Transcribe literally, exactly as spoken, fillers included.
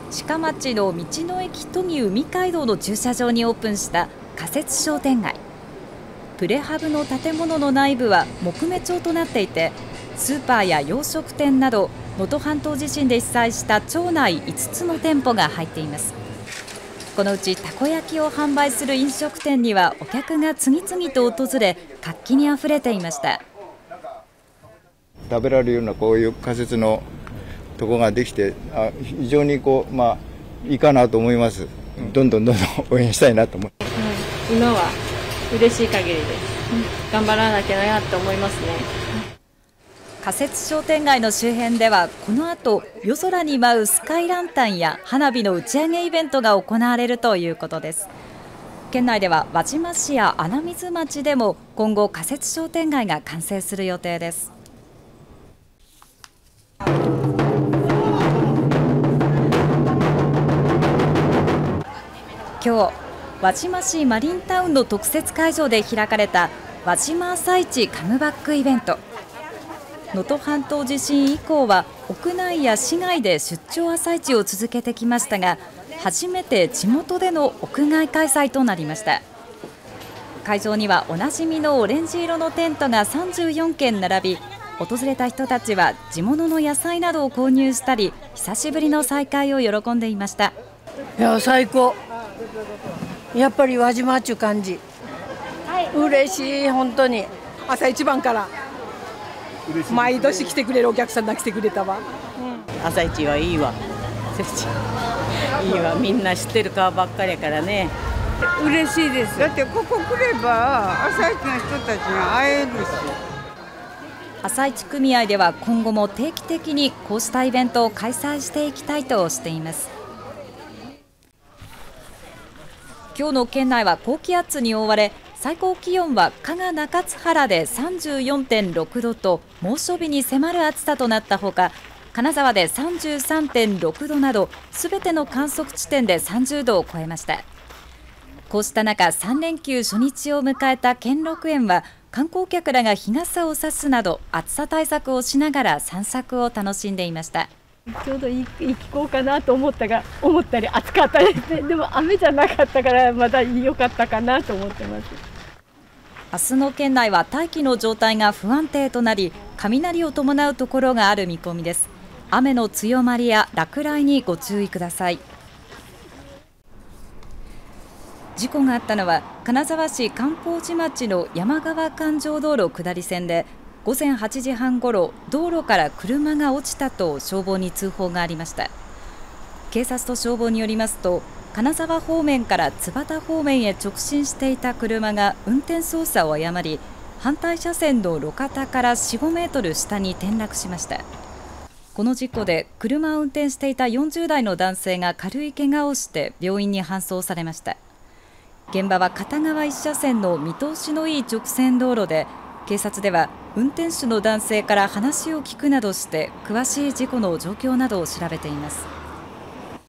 鹿町の道の駅都議海街道の駐車場にオープンした仮設商店街。プレハブの建物の内部は木目調となっていて、スーパーや洋食店など能登半島地震で被災した町内いつつの店舗が入っています。このうちたこ焼きを販売する飲食店にはお客が次々と訪れ、活気にあふれていました。 食べられるようなこういう仮設のところができて、あ非常にこう、まあ、いいかなと思います。どんどんどんどん応援したいなと思います。 うん、今は嬉しい限りです。うん、頑張らなきゃなと思いますね。 仮設商店街の周辺ではこの後、夜空に舞うスカイランタンや花火の打ち上げイベントが行われるということです。県内では輪島市や穴水町でも今後仮設商店街が完成する予定です。今日、輪島市マリンタウンの特設会場で開かれた輪島朝市カムバックイベント。能登半島地震以降は屋内や市外で出張朝市を続けてきましたが、初めて地元での屋外開催となりました。会場にはおなじみのオレンジ色のテントがさんじゅうよんけん並び、訪れた人たちは地物の野菜などを購入したり、久しぶりの再会を喜んでいました。 いや最高、やっぱり輪島っちゅう感じ、嬉しい。本当に朝一番から毎年来てくれるお客さんが来てくれたわ、 うん、朝一はいいわいいわ、みんな知ってる顔ばっかりやからね、 嬉しいです。だってここ来れば朝市の人たちに会えるし。 朝市組合では今後も定期的にこうしたイベントを開催していきたいとしています。今日の県内は高気圧に覆われ、最高気温は加賀中津原で さんじゅうよんてんろくどと猛暑日に迫る暑さとなったほか、金沢で さんじゅうさんてんろくどなどすべての観測地点でさんじゅうどを超えました。こうした中、さんれんきゅう初日を迎えた兼六園は観光客らが日傘を差すなど暑さ対策をしながら散策を楽しんでいました。 ちょうどいい気候かなと思ったが、思ったり暑かったですね。でも雨じゃなかったからまだ良かったかなと思ってます。 明日の県内は大気の状態が不安定となり、雷を伴うところがある見込みです。雨の強まりや落雷にご注意ください。事故があったのは金沢市観光地町の山川環状道路下り線で、午前はちじはんごろ、道路から車が落ちたと消防に通報がありました。警察と消防によりますと、金沢方面から津幡方面へ直進していた車が運転操作を誤り、反対車線の路肩からよん、ごメートル下に転落しました。この事故で車を運転していたよんじゅうだいの男性が軽い怪我をして病院に搬送されました。現場は片側いち車線の見通しのいい直線道路で、警察では運転手の男性から話を聞くなどして詳しい事故の状況などを調べています。